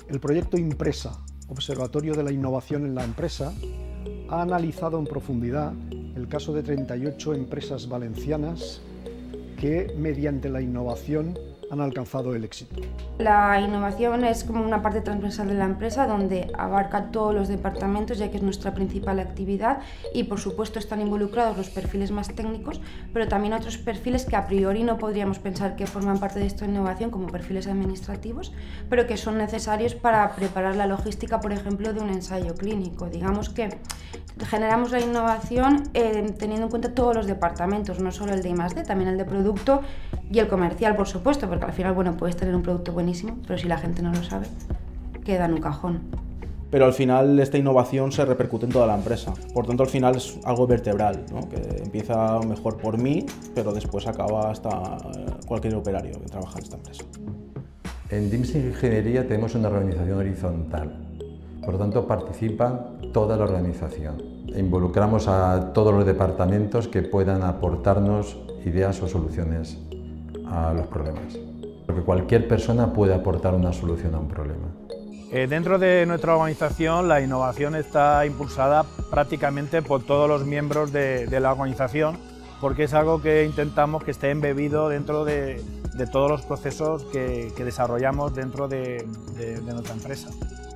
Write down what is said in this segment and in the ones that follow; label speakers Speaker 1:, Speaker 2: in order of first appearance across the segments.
Speaker 1: El proyecto Impresa, Observatorio de la Innovación en la Empresa, ha analizado en profundidad el caso de 38 empresas valencianas que, mediante la innovación, han alcanzado el éxito.
Speaker 2: La innovación es como una parte transversal de la empresa donde abarca todos los departamentos, ya que es nuestra principal actividad, y por supuesto están involucrados los perfiles más técnicos, pero también otros perfiles que a priori no podríamos pensar que forman parte de esta innovación, como perfiles administrativos, pero que son necesarios para preparar la logística, por ejemplo, de un ensayo clínico. Digamos que generamos la innovación teniendo en cuenta todos los departamentos, no solo el de I+D, también el de producto y el comercial, por supuesto, porque al final, bueno, puedes tener un producto buenísimo, pero si la gente no lo sabe, queda en un cajón.
Speaker 3: Pero al final esta innovación se repercute en toda la empresa. Por tanto, al final es algo vertebral, ¿no? Que empieza mejor por mí, pero después acaba hasta cualquier operario que trabaja en esta empresa.
Speaker 4: En DIMS Ingeniería tenemos una organización horizontal. Por lo tanto, participa toda la organización. Involucramos a todos los departamentos que puedan aportarnos ideas o soluciones a los problemas. Porque cualquier persona puede aportar una solución a un problema.
Speaker 5: Dentro de nuestra organización, la innovación está impulsada prácticamente por todos los miembros de la organización, porque es algo que intentamos que esté embebido dentro de todos los procesos que desarrollamos dentro de nuestra empresa.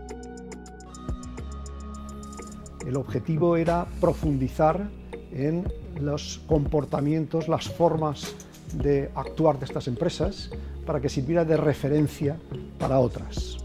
Speaker 1: El objetivo era profundizar en los comportamientos, las formas de actuar de estas empresas para que sirviera de referencia para otras.